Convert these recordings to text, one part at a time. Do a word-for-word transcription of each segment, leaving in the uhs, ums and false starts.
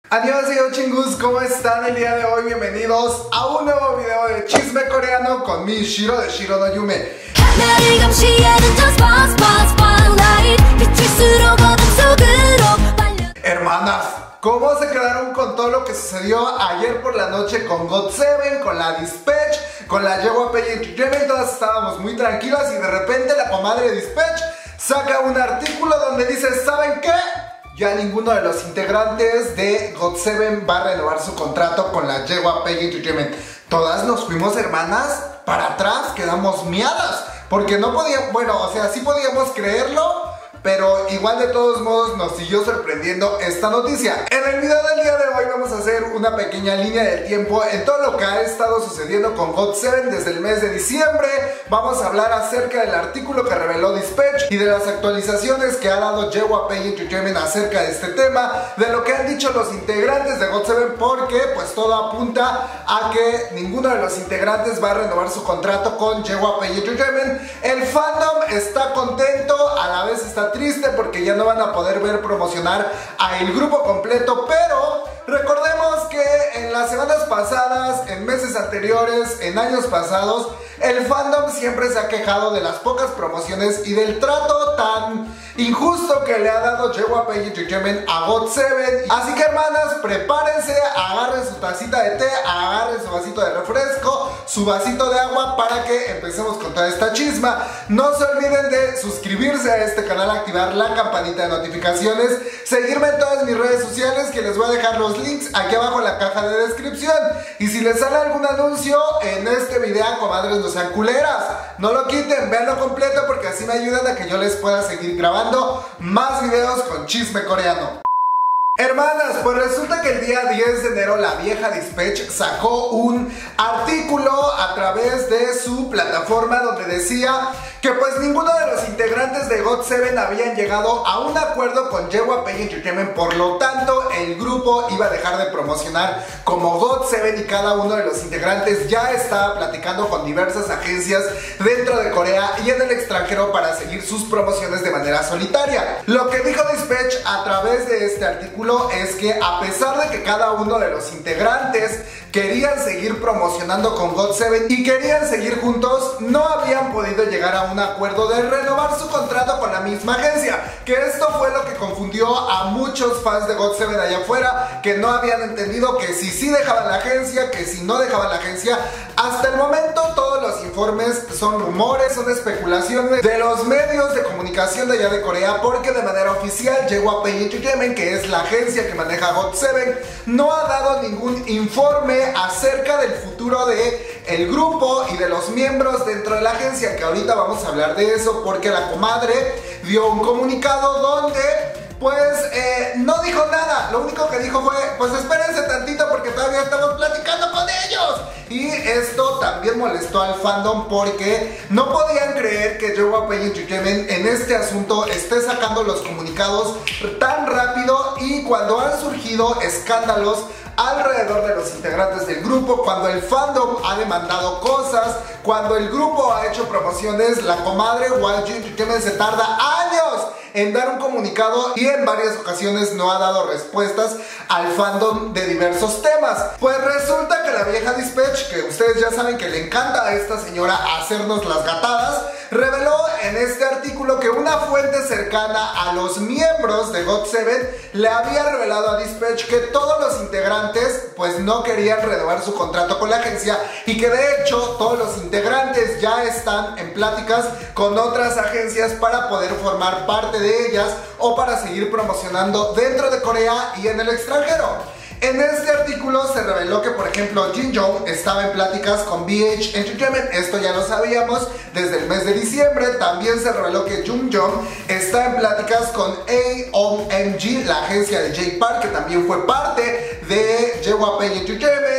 Annyeonghaseyo chingus, ¿cómo están el día de hoy? Bienvenidos a un nuevo video de chisme coreano con mi Shiro de Shiro no Yume. Hermanas, ¿cómo se quedaron con todo lo que sucedió ayer por la noche con got seven, con la Dispatch, con la Jewapay y Yemen? Todas estábamos muy tranquilas y de repente la comadre Dispatch saca un artículo donde dice, ¿saben qué? Ya ninguno de los integrantes de got seven va a renovar su contrato con la Jewapay Entertainment. Todas nos fuimos, hermanas, para atrás, quedamos miadas, porque no podíamos, bueno, o sea, sí podíamos creerlo, pero igual de todos modos nos siguió sorprendiendo esta noticia. En el video del día de hoy vamos a hacer una pequeña línea del tiempo en todo lo que ha estado sucediendo con got seven desde el mes de diciembre. Vamos a hablar acerca del artículo que reveló Dispatch y de las actualizaciones que ha dado Jewapay Entertainment acerca de este tema, de lo que han dicho los integrantes de got seven, porque pues todo apunta a que ninguno de los integrantes va a renovar su contrato con Jewapay Entertainment. El fandom está contento, a la vez está triste porque ya no van a poder ver promocionar a el grupo completo, pero recordemos que en las semanas pasadas, en meses anteriores, en años pasados, el fandom siempre se ha quejado de las pocas promociones y del trato tan injusto que le ha dado Jewapay Entertainment a got seven. Así que, hermanas, prepárense, agarren su tacita de té, agarren su vasito de refresco, su vasito de agua para que empecemos con toda esta chisma. No se olviden de suscribirse a este canal, activar la campanita de notificaciones, seguirme en todas mis redes sociales, que les voy a dejar los links aquí abajo en la caja de descripción. Y si les sale algún anuncio en este video, comadres, no sean culeras, no lo quiten, véanlo completo porque así me ayudan a que yo les pueda seguir grabando más videos con chisme coreano. Hermanas, pues resulta que el día diez de enero la vieja Dispatch sacó un artículo a través de su plataforma donde decía que pues ninguno de los integrantes de got seven habían llegado a un acuerdo con Jewapay Entertainment, por lo tanto el grupo iba a dejar de promocionar como got seven y cada uno de los integrantes ya estaba platicando con diversas agencias dentro de Corea y en el extranjero para seguir sus promociones de manera solitaria. Lo que dijo Dispatch a través de este artículo es que a pesar de que cada uno de los integrantes querían seguir promocionando con got seven y querían seguir juntos, no habían podido llegar a un acuerdo de renovar su contrato con la misma agencia, que esto fue lo que confundió a muchos fans de got seven allá afuera, que no habían entendido que si sí dejaban la agencia, que si no dejaban la agencia. Hasta el momento todos los informes son rumores, son especulaciones de los medios de comunicación de allá de Corea, porque de manera oficial Jewapay Entertainment, que es la agencia que maneja got seven, no ha dado ningún informe acerca del futuro de el grupo y de los miembros dentro de la agencia, que ahorita vamos a hablar de eso, porque la comadre dio un comunicado donde pues eh, no dijo nada. Lo único que dijo fue, pues espérense tantito porque todavía estamos platicando con ellos. Y esto también molestó al fandom porque no podían creer que Jewapay Entertainment en este asunto esté sacando los comunicados tan rápido, y cuando han surgido escándalos alrededor de los integrantes del grupo, cuando el fandom ha demandado cosas, cuando el grupo ha hecho promociones, la comadre Y G Entertainment se tarda años en dar un comunicado y en varias ocasiones no ha dado respuestas al fandom de diversos temas. Pues resulta que la vieja Dispatch, que ustedes ya saben que le encanta a esta señora hacernos las gatadas, reveló en este artículo que una fuente cercana a los miembros de got seven le había revelado a Dispatch que todos los integrantes pues no querían renovar su contrato con la agencia, y que de hecho todos los integrantes ya están en pláticas con otras agencias para poder formar parte de ellas o para seguir promocionando dentro de Corea y en el extranjero. En este artículo se reveló que, por ejemplo, Jin Young estaba en pláticas con B H Entertainment. Esto ya lo sabíamos desde el mes de diciembre. También se reveló que Jung Young está en pláticas con A O M G, la agencia de J Park, que también fue parte de Jewapay Entertainment.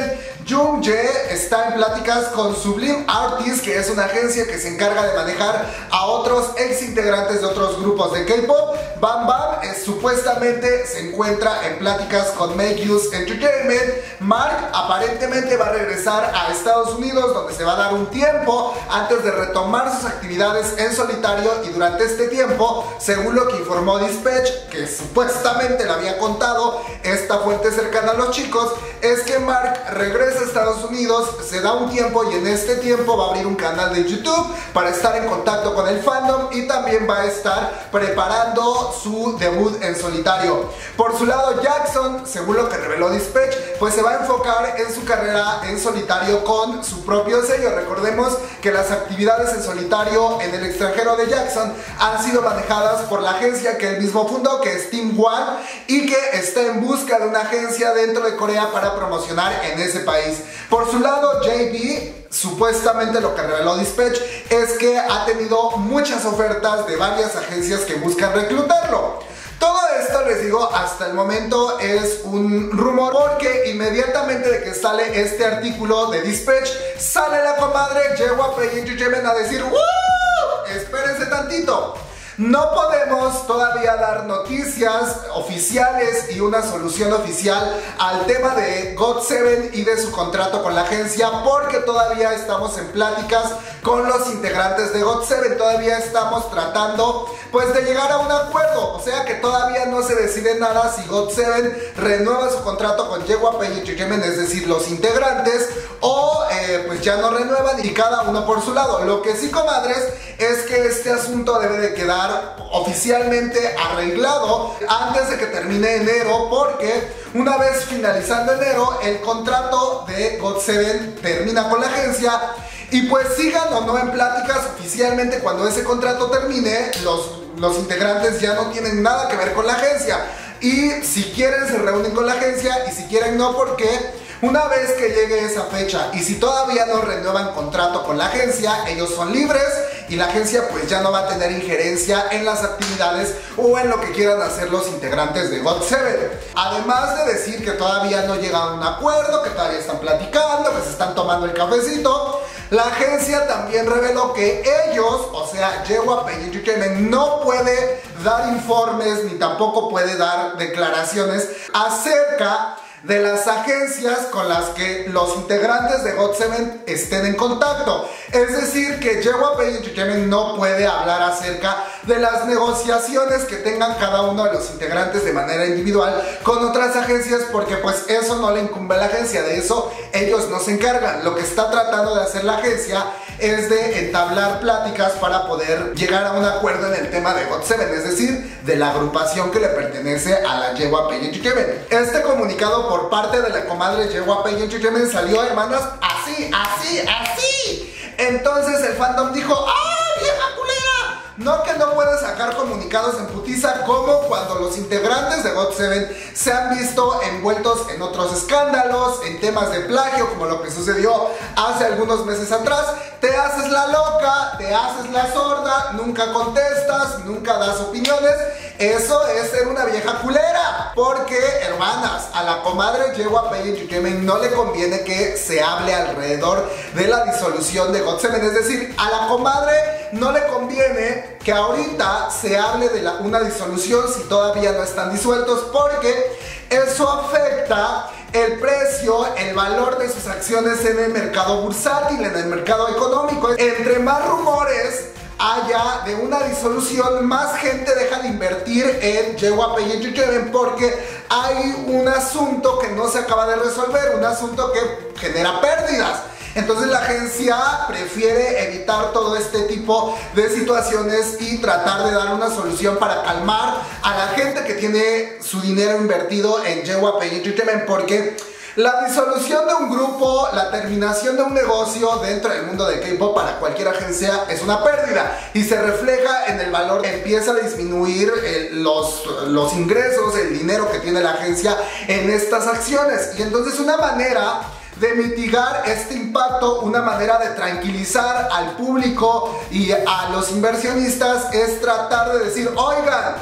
Jung Jae está en pláticas con Sublime Artists, que es una agencia que se encarga de manejar a otros ex integrantes de otros grupos de K-pop. Bam Bam eh, supuestamente se encuentra en pláticas con Make Use Entertainment. Mark aparentemente va a regresar a Estados Unidos, donde se va a dar un tiempo antes de retomar sus actividades en solitario, y durante este tiempo, según lo que informó Dispatch, que supuestamente le había contado esta fuente cercana a los chicos, es que Mark regresa a Estados Unidos, se da un tiempo, y en este tiempo va a abrir un canal de YouTube para estar en contacto con el fandom, y también va a estar preparando su debut en solitario. Por su lado, Jackson, según lo que reveló Dispatch, pues se va a enfocar en su carrera en solitario con su propio sello. Recordemos que las actividades en solitario en el extranjero de Jackson han sido manejadas por la agencia que él mismo fundó, que es Team One, y que está en busca de una agencia dentro de Corea para promocionar en ese país. Por su lado, J B, supuestamente lo que reveló Dispatch es que ha tenido muchas ofertas de varias agencias que buscan reclutarlo. Todo esto, les digo, hasta el momento es un rumor, porque inmediatamente de que sale este artículo de Dispatch, sale la comadre J Y P Entertainment a decir ¡Woo! Espérense tantito. No podemos todavía dar noticias oficiales y una solución oficial al tema de got seven y de su contrato con la agencia, porque todavía estamos en pláticas con los integrantes de got seven. Todavía estamos tratando pues de llegar a un acuerdo, o sea que todavía no se decide nada si got seven renueva su contrato con J Y P Entertainment, es decir, los integrantes, o eh, pues ya no renuevan y cada uno por su lado. Lo que sí, comadres, es que este asunto debe de quedar oficialmente arreglado antes de que termine enero, porque una vez finalizando enero el contrato de got seven termina con la agencia, y pues sigan o no en pláticas, oficialmente cuando ese contrato termine los, los integrantes ya no tienen nada que ver con la agencia, y si quieren se reúnen con la agencia, y si quieren no, porque una vez que llegue esa fecha y si todavía no renuevan contrato con la agencia, ellos son libres y la agencia pues ya no va a tener injerencia en las actividades o en lo que quieran hacer los integrantes de got seven. Además de decir que todavía no llegan a un acuerdo, que todavía están platicando, que se están tomando el cafecito, la agencia también reveló que ellos, o sea, J Y P Entertainment, no puede dar informes ni tampoco puede dar declaraciones acerca de las agencias con las que los integrantes de got seven estén en contacto. Es decir, que J Y P Entertainment no puede hablar acerca de las negociaciones que tengan cada uno de los integrantes de manera individual con otras agencias, porque pues eso no le incumbe a la agencia, de eso ellos no se encargan. Lo que está tratando de hacer la agencia es de entablar pláticas para poder llegar a un acuerdo en el tema de got seven, es decir, de la agrupación que le pertenece a la J Y P Entertainment. Este comunicado por parte de la comadre J Y P Entertainment salió, hermanas, así, así, así. Entonces el fandom dijo: ¡ah, vieja culera! No, que no puede sacar comunicados en putiza, como cuando los integrantes de got seven se han visto envueltos en otros escándalos, en temas de plagio, como lo que sucedió hace algunos meses atrás. Te haces la loca, te haces la sorda, nunca contestas, nunca das opiniones. Eso es ser una vieja culera. Porque, hermanas, a la comadre J Y P Entertainment no le conviene que se hable alrededor de la disolución de got seven. Es decir, a la comadre no le conviene que ahorita se hable de la, una disolución si todavía no están disueltos, porque eso afecta el precio, el valor de sus acciones en el mercado bursátil, en el mercado económico. Entre más rumores haya de una disolución, más gente deja de invertir en J Y P Entertainment, porque hay un asunto que no se acaba de resolver, un asunto que genera pérdidas. Entonces la agencia prefiere evitar todo este tipo de situaciones y tratar de dar una solución para calmar a la gente que tiene su dinero invertido en J Y P Entertainment, porque la disolución de un grupo, la terminación de un negocio dentro del mundo de K-pop para cualquier agencia es una pérdida y se refleja en el valor. Empieza a disminuir el, los, los ingresos, el dinero que tiene la agencia en estas acciones, y entonces una manera de mitigar este impacto, una manera de tranquilizar al público y a los inversionistas es tratar de decir: oigan,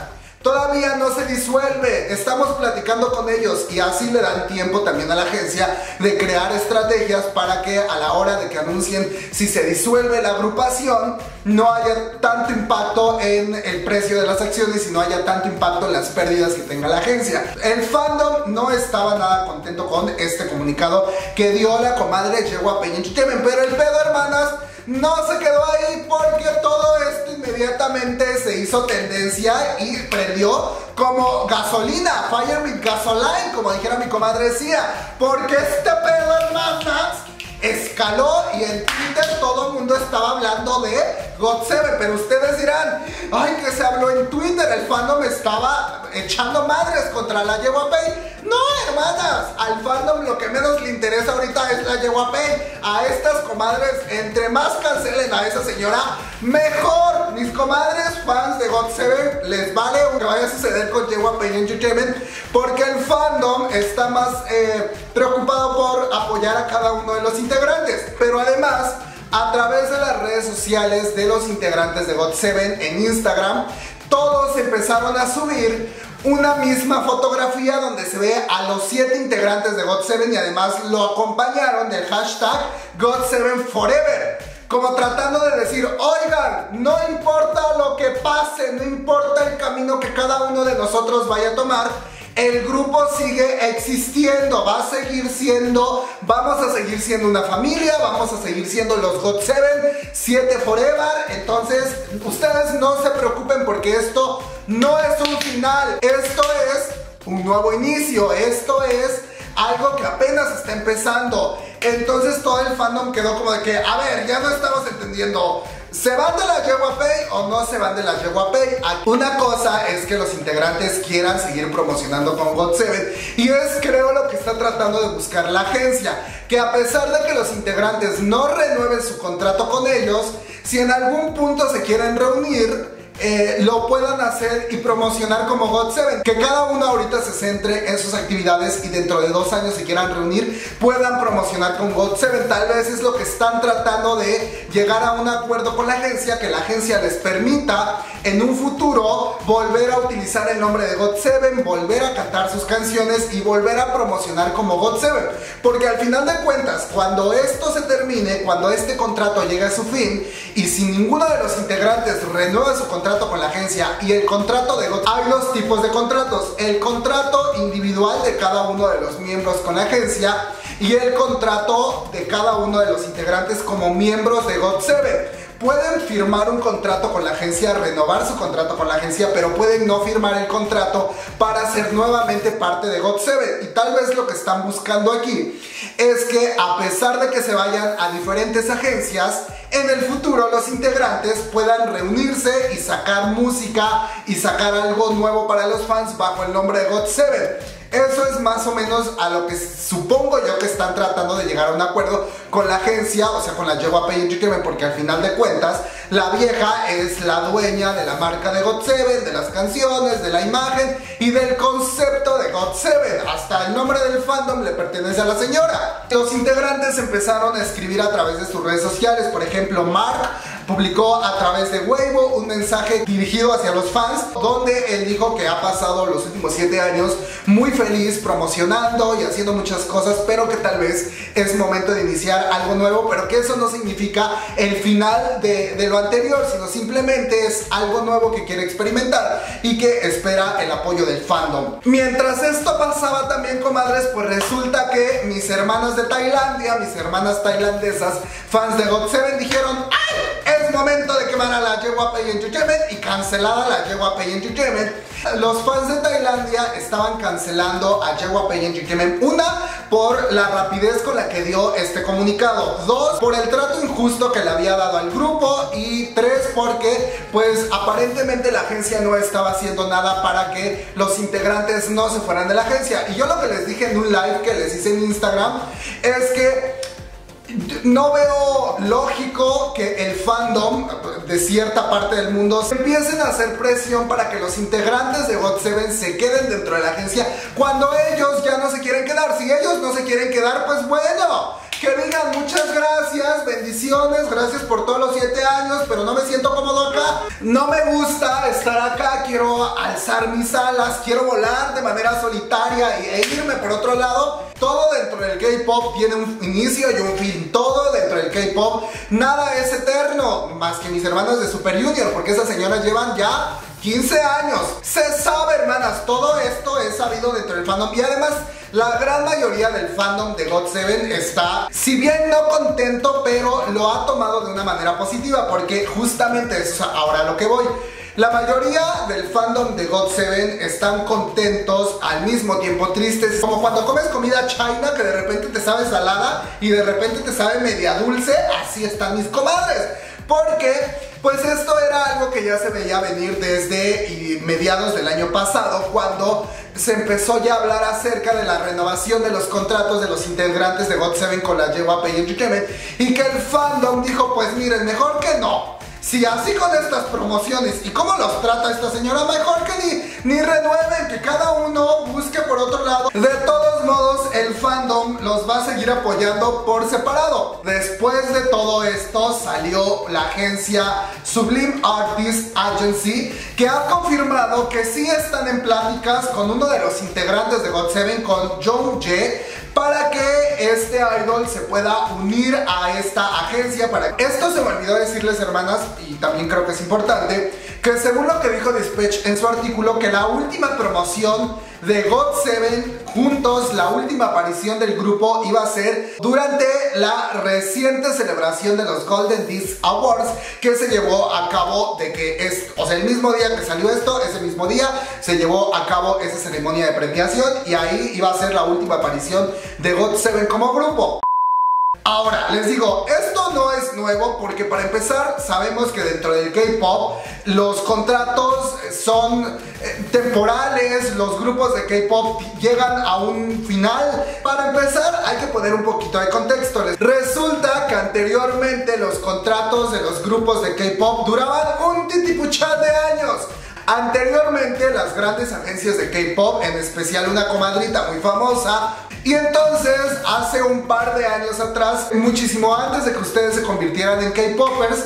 todavía no se disuelve, estamos platicando con ellos, y así le dan tiempo también a la agencia de crear estrategias para que a la hora de que anuncien si se disuelve la agrupación no haya tanto impacto en el precio de las acciones y no haya tanto impacto en las pérdidas que tenga la agencia. El fandom no estaba nada contento con este comunicado que dio la comadre Yegua Peña Entertainment, pero el pedo, hermanas, no se quedó ahí, porque todo esto inmediatamente se hizo tendencia y prendió como gasolina, fire with gasoline, como dijera mi comadre decía, porque este pedo, hermanas, escaló y en Twitter todo el mundo estaba hablando de God seven, pero ustedes dirán, ay, que se habló en Twitter, el fandom estaba echando madres contra la Yegua Pay. No, hermanas, al fandom lo que menos le interesa ahorita es la Yegua Pay. A estas comadres, entre más cancelen a esa señora, mejor. Mis comadres fans de God seven, les vale lo que vaya a suceder con Yegua Pay Entertainment, porque el fandom está más eh, preocupado por apoyar a cada uno de los integrantes. Pero además, a través de las redes sociales de los integrantes de God seven en Instagram, todos empezaron a subir una misma fotografía donde se ve a los siete integrantes de God seven y además lo acompañaron del hashtag God seven Forever, como tratando de decir, oigan, no importa lo que pase, no importa el camino que cada uno de nosotros vaya a tomar, el grupo sigue existiendo, va a seguir siendo, vamos a seguir siendo una familia, vamos a seguir siendo los God seven, siete Forever. Entonces, ustedes no se preocupen, porque esto no es un final, esto es un nuevo inicio, esto es algo que apenas está empezando. Entonces todo el fandom quedó como de que, a ver, ya no estamos entendiendo, ¿se van de la Yegua Pay o no se van de la Yegua Pay? Una cosa es que los integrantes quieran seguir promocionando con God seven, y es, creo, lo que está tratando de buscar la agencia, que a pesar de que los integrantes no renueven su contrato con ellos, si en algún punto se quieren reunir, Eh, lo puedan hacer y promocionar como God seven, que cada uno ahorita se centre en sus actividades y dentro de dos años se quieran reunir, puedan promocionar con God seven. Tal vez es lo que están tratando de llegar a un acuerdo con la agencia, que la agencia les permita en un futuro volver a utilizar el nombre de God seven, volver a cantar sus canciones y volver a promocionar como God seven, porque al final de cuentas, cuando esto se termine, cuando este contrato llegue a su fin y si ninguno de los integrantes renueva su contrato con la agencia, y el contrato de God, hay dos tipos de contratos: el contrato individual de cada uno de los miembros con la agencia y el contrato de cada uno de los integrantes como miembros de God seven. Pueden firmar un contrato con la agencia, renovar su contrato con la agencia, pero pueden no firmar el contrato para ser nuevamente parte de God seven. Y tal vez lo que están buscando aquí es que, a pesar de que se vayan a diferentes agencias, en el futuro los integrantes puedan reunirse y sacar música y sacar algo nuevo para los fans bajo el nombre de God seven. Eso es más o menos a lo que supongo yo que están tratando de llegar a un acuerdo con la agencia, o sea, con la Yegua Pay Entertainment, porque al final de cuentas la vieja es la dueña de la marca de God seven, de las canciones, de la imagen y del concepto de God seven. Hasta el nombre del fandom le pertenece a la señora. Los integrantes empezaron a escribir a través de sus redes sociales. Por ejemplo, Mark publicó a través de Weibo un mensaje dirigido hacia los fans, donde él dijo que ha pasado los últimos siete años muy feliz promocionando y haciendo muchas cosas, pero que tal vez es momento de iniciar algo nuevo, pero que eso no significa el final de, de lo anterior, sino simplemente es algo nuevo que quiere experimentar y que espera el apoyo del fandom. Mientras esto pasaba también, comadres, pues resulta que mis hermanas de Tailandia, mis hermanas tailandesas, fans de God seven, dijeron, ¡ay! Es momento de quemar a la Yegua Pay Entertainment, y cancelada la Yegua Pay Entertainment. Los fans de Tailandia estaban cancelando a Yegua Pay Entertainment, una, por la rapidez con la que dio este comunicado, dos, por el trato injusto que le había dado al grupo, y tres, porque pues aparentemente la agencia no estaba haciendo nada para que los integrantes no se fueran de la agencia. Y yo lo que les dije en un live que les hice en Instagram es que no veo lógico que el fandom de cierta parte del mundo empiecen a hacer presión para que los integrantes de God seven se queden dentro de la agencia cuando ellos ya no se quieren quedar. Si ellos no se quieren quedar, pues bueno, que digan muchas gracias, bendiciones, gracias por todos los siete años, pero no me siento cómodo acá, no me gusta estar acá, quiero alzar mis alas, quiero volar de manera solitaria e irme por otro lado. Todo dentro del K-pop tiene un inicio y un fin, todo dentro del K-pop, nada es eterno, más que mis hermanos de Super Junior, porque esas señoras llevan ya quince años. Se sabe, hermanas, todo esto es sabido dentro del fandom y además la gran mayoría del fandom de got seven está, si bien no contento, pero lo ha tomado de una manera positiva, porque justamente eso es ahora a lo que voy. La mayoría del fandom de got seven están contentos, al mismo tiempo tristes, como cuando comes comida china que de repente te sabe salada y de repente te sabe media dulce. Así están mis comadres, porque pues esto era algo que ya se veía venir desde mediados del año pasado, cuando se empezó ya a hablar acerca de la renovación de los contratos de los integrantes de got seven con la J Y P Entertainment, y que el fandom dijo, pues miren, mejor que no. Si así con estas promociones y cómo los trata esta señora, mejor que ni, ni renueven, que cada uno busque por otro lado. De todos modos, el fandom los va a seguir apoyando por separado. Después de todo esto, salió la agencia Sublime Artist Agency, que ha confirmado que sí están en pláticas con uno de los integrantes de got seven, con Jongjae, para que este idol se pueda unir a esta agencia. Para esto se me olvidó decirles, hermanas, y también creo que es importante, que según lo que dijo Dispatch en su artículo, que la última promoción de got seven juntos, la última aparición del grupo, iba a ser durante la reciente celebración de los Golden Disc Awards, que se llevó a cabo de que es, o sea, el mismo día que salió esto, ese mismo día se llevó a cabo esa ceremonia de premiación, y ahí iba a ser la última aparición de got seven como grupo. Ahora, les digo, esto no es nuevo, porque para empezar sabemos que dentro del K-pop los contratos son eh, temporales, los grupos de K-pop llegan a un final. Para empezar hay que poner un poquito de contexto. Resulta que anteriormente los contratos de los grupos de K-pop duraban un titipuchán de años. Anteriormente las grandes agencias de K-pop, en especial una comadrita muy famosa, y entonces hace un par de años atrás, muchísimo antes de que ustedes se convirtieran en K-popers,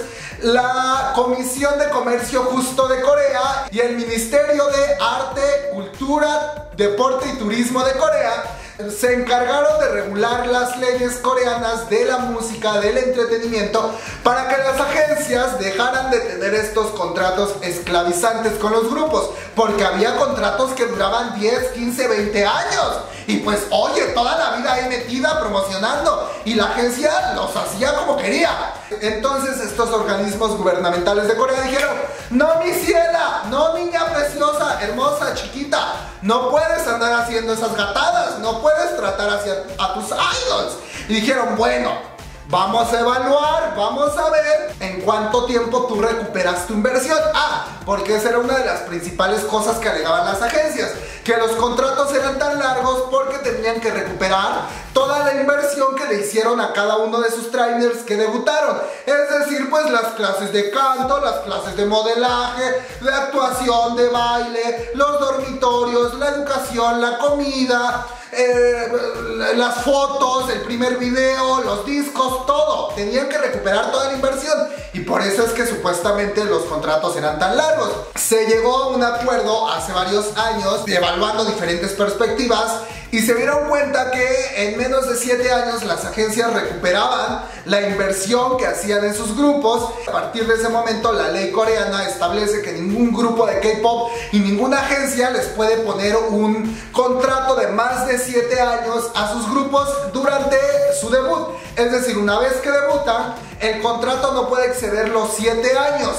la Comisión de Comercio Justo de Corea y el Ministerio de Arte, Cultura, Deporte y Turismo de Corea se encargaron de regular las leyes coreanas de la música, del entretenimiento, para que las agencias dejaran de tener estos contratos esclavizantes con los grupos, porque había contratos que duraban diez, quince, veinte años, y pues oye, toda la vida ahí metida promocionando, y la agencia los hacía como quería. Entonces estos organismos gubernamentales de Corea dijeron, no mi ciela, no niña preciosa, hermosa, chiquita, no puedes andar haciendo esas gatadas, no puedes tratar hacia a tus idols. Y dijeron, bueno, vamos a evaluar, vamos a ver en cuánto tiempo tú recuperas tu inversión. Ah, porque esa era una de las principales cosas que alegaban las agencias, que los contratos eran tan largos porque tenían que recuperar toda la inversión que le hicieron a cada uno de sus trainers que debutaron. Es decir, pues las clases de canto, las clases de modelaje, de actuación, de baile, los dormitorios, la educación, la comida, eh, las fotos, el primer video, los discos, todo. Tenían que recuperar toda la inversión, y por eso es que supuestamente los contratos eran tan largos. Se llegó a un acuerdo hace varios años, evaluando diferentes perspectivas, y se dieron cuenta que en menos de siete años las agencias recuperaban la inversión que hacían en sus grupos. A partir de ese momento la ley coreana establece que ningún grupo de K-pop y ninguna agencia les puede poner un contrato de más de siete años a sus grupos durante su debut. Es decir, una vez que debutan, el contrato no puede exceder los siete años.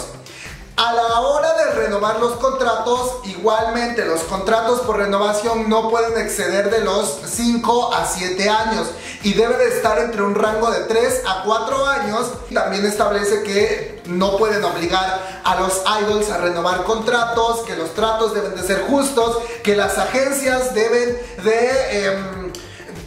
A la hora de renovar los contratos, igualmente los contratos por renovación no pueden exceder de los cinco a siete años, y debe de estar entre un rango de tres a cuatro años. También establece que no pueden obligar a los idols a renovar contratos, que los tratos deben de ser justos, que las agencias deben de... Eh,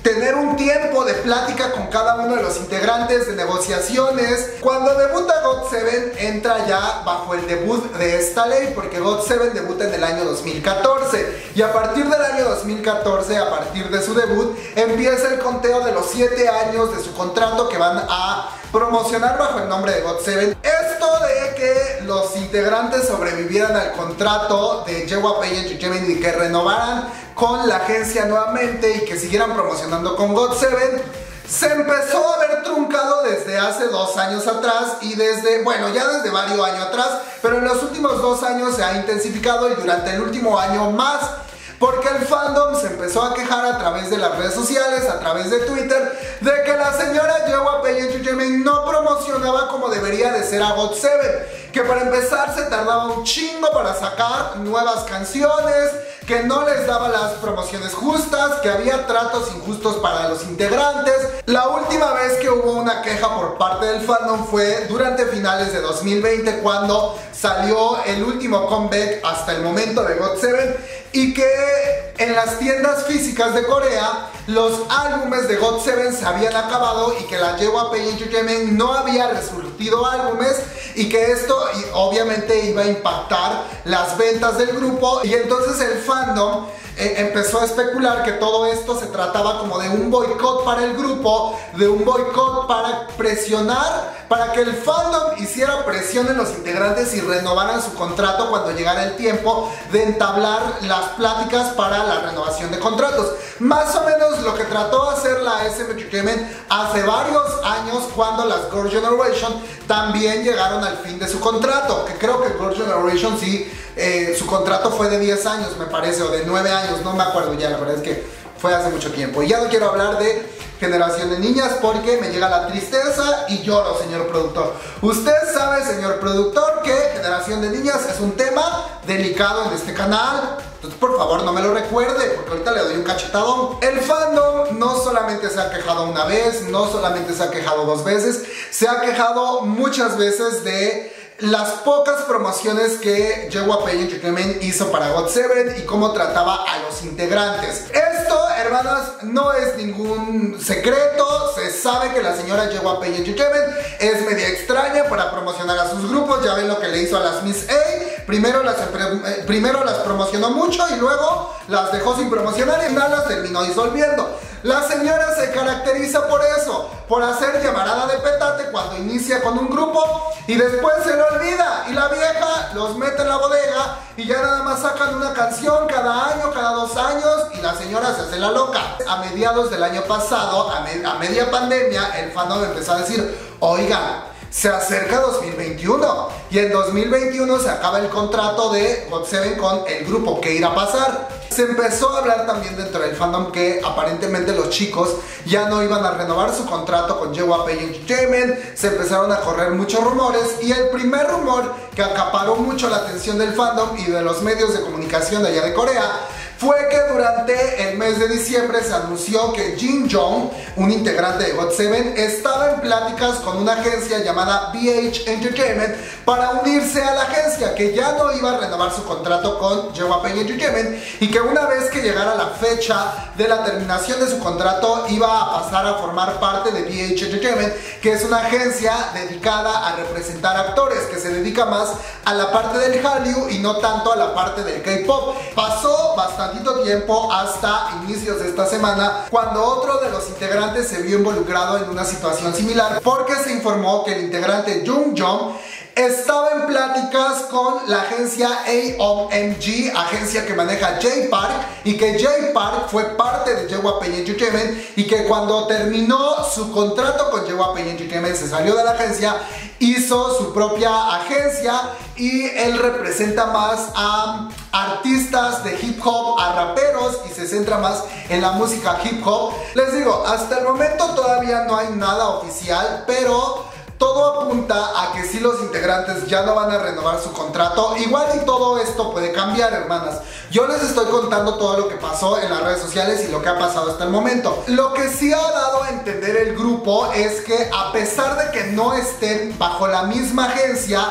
tener un tiempo de plática con cada uno de los integrantes, de negociaciones. Cuando debuta got seven, entra ya bajo el debut de esta ley, porque got seven debuta en el año dos mil catorce, y a partir del año dos mil catorce, a partir de su debut, empieza el conteo de los siete años de su contrato que van a promocionar bajo el nombre de got seven. Esto de que los integrantes sobrevivieran al contrato de J Y P Entertainment y que renovaran con la agencia nuevamente y que siguieran promocionando con got seven, se empezó a ver truncado desde hace dos años atrás y desde, bueno, ya desde varios años atrás, pero en los últimos dos años se ha intensificado y durante el último año más, porque el fandom se empezó a quejar a través de las redes sociales, a través de Twitter, de que la señora J Y P Entertainment no promocionaba como debería de ser a got seven, que para empezar se tardaba un chingo para sacar nuevas canciones, que no les daba las promociones justas, que había tratos injustos para los integrantes. La última vez que hubo una queja por parte del fandom fue durante finales de dos mil veinte, cuando salió el último comeback hasta el momento de got seven, y que en las tiendas físicas de Corea los álbumes de got seven se habían acabado y que la J Y P Entertainment no había resurtido álbumes, y que esto obviamente iba a impactar las ventas del grupo. Y entonces el fandom eh, empezó a especular que todo esto se trataba como de un boicot para el grupo, de un boicot para presionar, para que el fandom hiciera presión en los integrantes y renovaran su contrato cuando llegara el tiempo de entablar las pláticas para la renovación de contratos. Más o menos lo que trató de hacer la S M Entertainment hace varios años, cuando las Girl Generation también llegaron al fin de su contrato, que creo que Girl Generation sí, eh, su contrato fue de diez años me parece, o de nueve años, no me acuerdo ya, la verdad es que fue hace mucho tiempo. Y ya no quiero hablar de Generación de Niñas porque me llega la tristeza y lloro, señor productor. Usted sabe, señor productor, que Generación de Niñas es un tema delicado en este canal. Entonces, por favor, no me lo recuerde, porque ahorita le doy un cachetadón. El fandom no solamente se ha quejado una vez, no solamente se ha quejado dos veces, se ha quejado muchas veces de las pocas promociones que J Y P Entertainment hizo para got seven y cómo trataba a los integrantes. Esto, hermanas, no es ningún secreto. Se sabe que la señora J Y P Entertainment es media extraña para promocionar a sus grupos. Ya ven lo que le hizo a las Miss A. Primero las, eh, primero las promocionó mucho y luego las dejó sin promocionar y nada, las terminó disolviendo. La señora se caracteriza por eso, por hacer llamarada de petate cuando inicia con un grupo y después se lo olvida, y la vieja los mete en la bodega y ya nada más sacan una canción cada año, cada dos años, y la señora se hace la loca. A mediados del año pasado, a, me a media pandemia, el fandom empezó a decir, oigan, se acerca dos mil veintiuno y en dos mil veintiuno se acaba el contrato de got seven con el grupo. ¿Qué irá a pasar? Se empezó a hablar también dentro del fandom que aparentemente los chicos ya no iban a renovar su contrato con J Y P Entertainment. Se empezaron a correr muchos rumores, y el primer rumor que acaparó mucho la atención del fandom y de los medios de comunicación de allá de Corea fue que durante el mes de diciembre se anunció que Jin Jong, un integrante de got seven, estaba en pláticas con una agencia llamada B H Entertainment para unirse a la agencia, que ya no iba a renovar su contrato con J Y P Entertainment y que una vez que llegara la fecha de la terminación de su contrato iba a pasar a formar parte de B H Entertainment, que es una agencia dedicada a representar actores, que se dedica más a la parte del Hallyu y no tanto a la parte del K-pop. Pasó bastante tiempo hasta inicios de esta semana, cuando otro de los integrantes se vio involucrado en una situación similar, porque se informó que el integrante Jung Jong estaba en pláticas con la agencia A O M G, agencia que maneja J-Park, y que J-Park fue parte de J Y P Entertainment, y que cuando terminó su contrato con J Y P Entertainment se salió de la agencia, hizo su propia agencia, y él representa más a artistas de hip hop, a raperos, y se centra más en la música hip hop. Les digo, hasta el momento todavía no hay nada oficial, pero todo apunta a que si los integrantes ya no van a renovar su contrato. Igual y todo esto puede cambiar, hermanas. Yo les estoy contando todo lo que pasó en las redes sociales y lo que ha pasado hasta el momento. Lo que sí ha dado a entender el grupo es que, a pesar de que no estén bajo la misma agencia,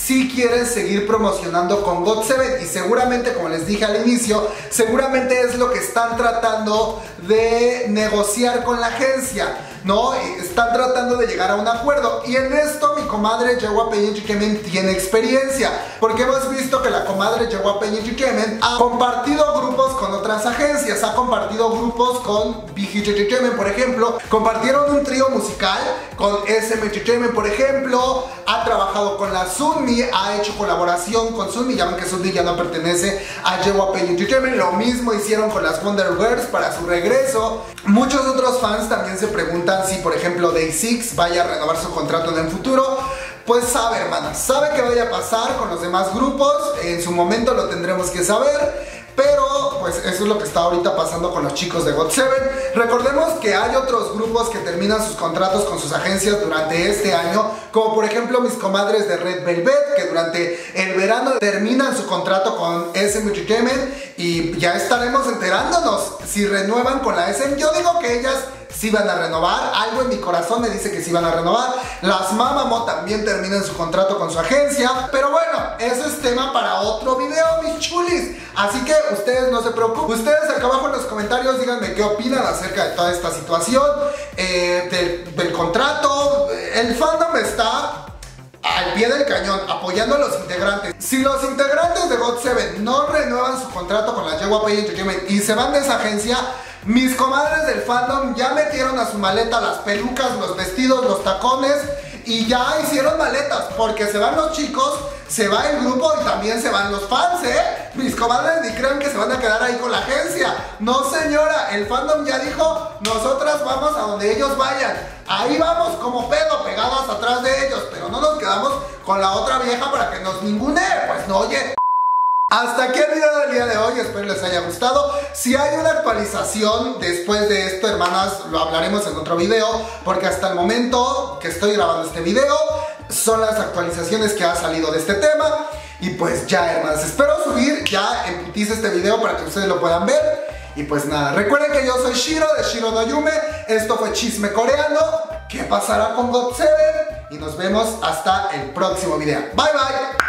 si quieren seguir promocionando con got siete, y seguramente, como les dije al inicio, seguramente es lo que están tratando de negociar con la agencia, ¿no? Están tratando de llegar a un acuerdo, y en esto mi comadre Yegua Peña Entertainment tiene experiencia, porque hemos visto que la comadre Yegua Peña Entertainment ha compartido grupos con otras agencias, ha compartido grupos con B G Entertainment, por ejemplo, compartieron un trío musical con S M Entertainment, por ejemplo, ha trabajado con la Sunmi, ha hecho colaboración con Sunmi, ya ven que Sunmi ya no pertenece a Yegua Peña Entertainment, lo mismo hicieron con las Wonder Girls para su regreso. Muchos otros fans también se preguntan si, por ejemplo, Day seis vaya a renovar su contrato en el futuro. Pues sabe, hermanas, sabe que vaya a pasar con los demás grupos, en su momento lo tendremos que saber. Pero pues eso es lo que está ahorita pasando con los chicos de got siete. Recordemos que hay otros grupos que terminan sus contratos con sus agencias durante este año, como por ejemplo mis comadres de Red Velvet, que durante el verano terminan su contrato con S M Entertainment, y ya estaremos enterándonos si renuevan con la S M. Yo digo que ellas sí van a renovar, algo en mi corazón me dice que sí van a renovar. Las Mamamoo también terminan su contrato con su agencia, pero bueno, eso es tema para otro video, mis chulis. Así que ustedes no se preocupen, ustedes acá abajo en los comentarios díganme qué opinan acerca de toda esta situación, eh, del, del contrato. El fandom está al pie del cañón, apoyando a los integrantes. Si los integrantes de got siete no renuevan su contrato con la Yegua Peña Entertainment y se van de esa agencia, mis comadres del fandom ya metieron a su maleta las pelucas, los vestidos, los tacones, y ya hicieron maletas, porque se van los chicos, se va el grupo y también se van los fans, ¿eh? Mis comadres ni crean que se van a quedar ahí con la agencia. No, señora, el fandom ya dijo, nosotras vamos a donde ellos vayan. Ahí vamos como pedo, pegadas atrás de ellos, pero no nos quedamos con la otra vieja para que nos ningunee. Pues no, oye. Hasta aquí el video del día de hoy, espero les haya gustado. Si hay una actualización después de esto, hermanas, lo hablaremos en otro video, porque hasta el momento que estoy grabando este video son las actualizaciones que ha salido de este tema. Y pues ya, hermanas, espero subir ya en putiza este video para que ustedes lo puedan ver. Y pues nada, recuerden que yo soy Shiro de Shiro no Yume. Esto fue Chisme Coreano. ¿Qué pasará con got siete? Y nos vemos hasta el próximo video. Bye bye.